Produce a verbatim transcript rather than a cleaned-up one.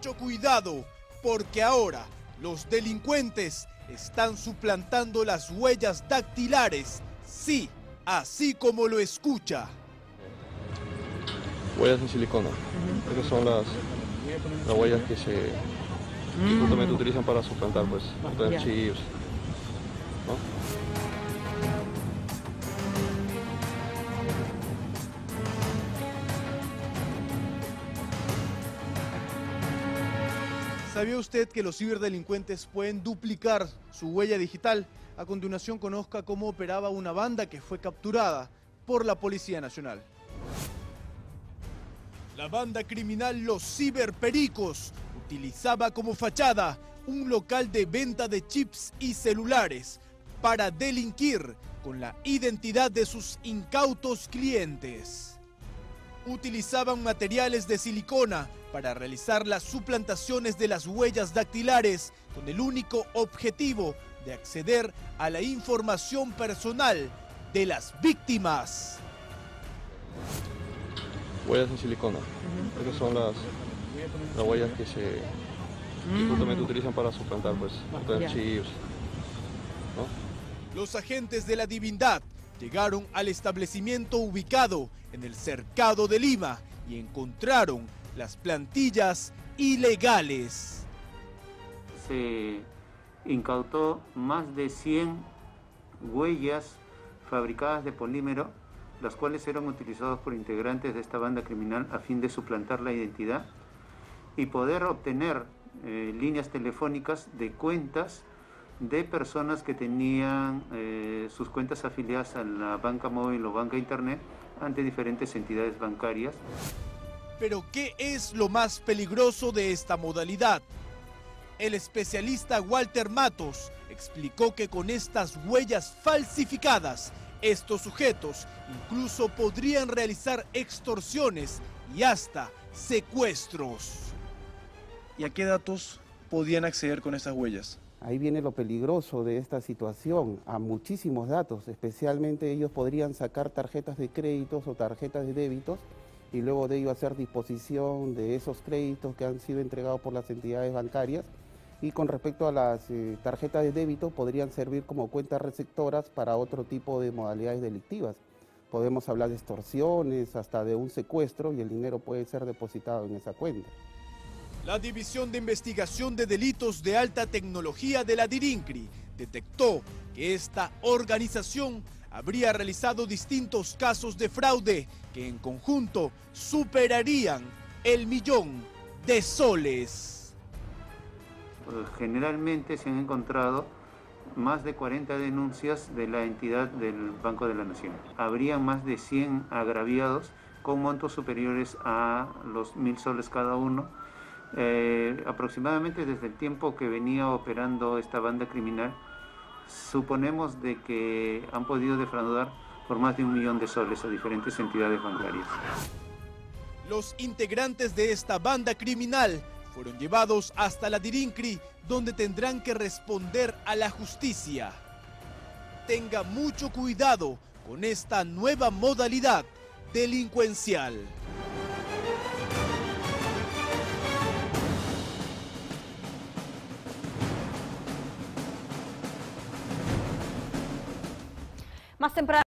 mucho cuidado, porque ahora los delincuentes están suplantando las huellas dactilares. Sí, así como lo escucha. Huellas en silicona. Uh-huh. Esas son las, las huellas que se que justamente utilizan para suplantar pues archivos, ¿no? ¿Sabía usted que los ciberdelincuentes pueden duplicar su huella digital? A continuación conozca cómo operaba una banda que fue capturada por la Policía Nacional. La banda criminal Los Ciberpericos utilizaba como fachada un local de venta de chips y celulares para delinquir con la identidad de sus incautos clientes. Utilizaban materiales de silicona para realizar las suplantaciones de las huellas dactilares con el único objetivo de acceder a la información personal de las víctimas. Huellas en silicona. Uh-huh. Esas son las, las huellas que se que justamente uh-huh. utilizan para suplantar pues archivos, ¿no? Los agentes de la divindad llegaron al establecimiento ubicado en el Cercado de Lima y encontraron las plantillas ilegales. Se incautó más de cien huellas fabricadas de polímero, las cuales eran utilizadas por integrantes de esta banda criminal a fin de suplantar la identidad y poder obtener eh, líneas telefónicas de cuentas de personas que tenían eh, sus cuentas afiliadas a la banca móvil o banca internet ante diferentes entidades bancarias. Pero ¿qué es lo más peligroso de esta modalidad? El especialista Walter Matos explicó que con estas huellas falsificadas, estos sujetos incluso podrían realizar extorsiones y hasta secuestros. ¿Y a qué datos podían acceder con estas huellas? Ahí viene lo peligroso de esta situación, a muchísimos datos, especialmente ellos podrían sacar tarjetas de créditos o tarjetas de débitos y luego de ello hacer disposición de esos créditos que han sido entregados por las entidades bancarias, y con respecto a las eh, tarjetas de débito podrían servir como cuentas receptoras para otro tipo de modalidades delictivas. Podemos hablar de extorsiones, hasta de un secuestro, y el dinero puede ser depositado en esa cuenta. La División de Investigación de Delitos de Alta Tecnología de la DIRINCRI detectó que esta organización habría realizado distintos casos de fraude que en conjunto superarían el millón de soles. Generalmente se han encontrado más de cuarenta denuncias de la entidad del Banco de la Nación. Habría más de cien agraviados con montos superiores a los mil soles cada uno. Eh, aproximadamente desde el tiempo que venía operando esta banda criminal, suponemos de que han podido defraudar por más de un millón de soles a diferentes entidades bancarias. Los integrantes de esta banda criminal fueron llevados hasta la DIRINCRI, donde tendrán que responder a la justicia. Tenga mucho cuidado con esta nueva modalidad delincuencial. Más temprano.